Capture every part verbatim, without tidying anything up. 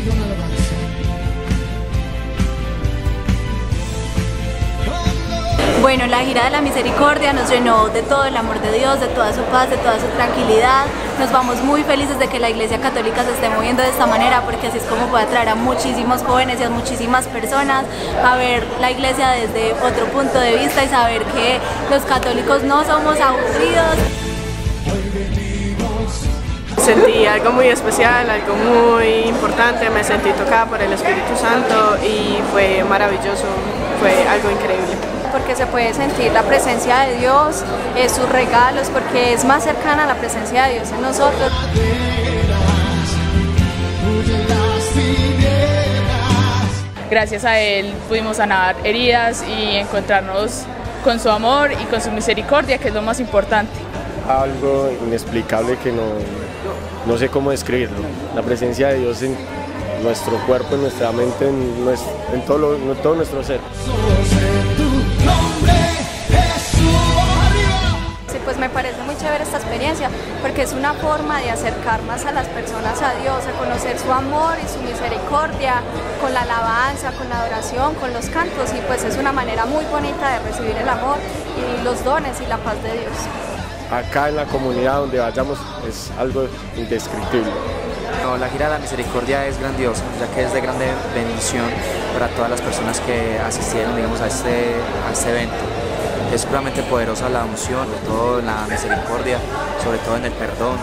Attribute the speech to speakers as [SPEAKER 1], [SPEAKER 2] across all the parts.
[SPEAKER 1] Bueno, la gira de la misericordia nos llenó de todo el amor de Dios, de toda su paz, de toda su tranquilidad. Nos vamos muy felices de que la Iglesia Católica se esté moviendo de esta manera, porque así es como puede atraer a muchísimos jóvenes y a muchísimas personas a ver la Iglesia desde otro punto de vista y saber que los católicos no somos aburridos.
[SPEAKER 2] Sentí algo muy especial, algo muy importante, me sentí tocada por el Espíritu Santo y fue maravilloso, fue algo increíble.
[SPEAKER 3] Porque se puede sentir la presencia de Dios, eh, sus regalos, porque es más cercana a la presencia de Dios en nosotros.
[SPEAKER 4] Gracias a Él pudimos sanar heridas y encontrarnos con su amor y con su misericordia, que es lo más importante.
[SPEAKER 5] Algo inexplicable que no, no sé cómo describirlo. La presencia de Dios en nuestro cuerpo, en nuestra mente, en, nuestro, en, todo, lo, en todo nuestro ser.
[SPEAKER 3] Sí, pues me parece muy chévere esta experiencia, porque es una forma de acercar más a las personas a Dios, a conocer su amor y su misericordia, con la alabanza, con la adoración, con los cantos, y pues es una manera muy bonita de recibir el amor y los dones y la paz de Dios.
[SPEAKER 5] Acá en la comunidad donde vayamos es algo indescriptible.
[SPEAKER 6] No, la gira de la misericordia es grandiosa, ya que es de grande bendición para todas las personas que asistieron, digamos, a este, a este evento. Es puramente poderosa la unción, sobre todo en la misericordia, sobre todo en el perdón.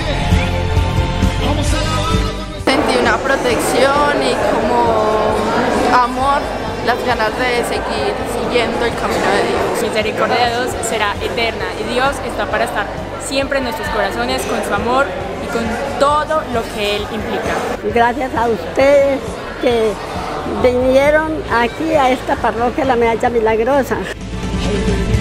[SPEAKER 7] Sentí una protección y como amor, las ganas de seguir siguiendo el camino de Dios.
[SPEAKER 8] La misericordia de Dios será eterna y Dios está para estar siempre en nuestros corazones con su amor y con todo lo que Él implica.
[SPEAKER 9] Gracias a ustedes que vinieron aquí a esta parroquia La Medalla Milagrosa.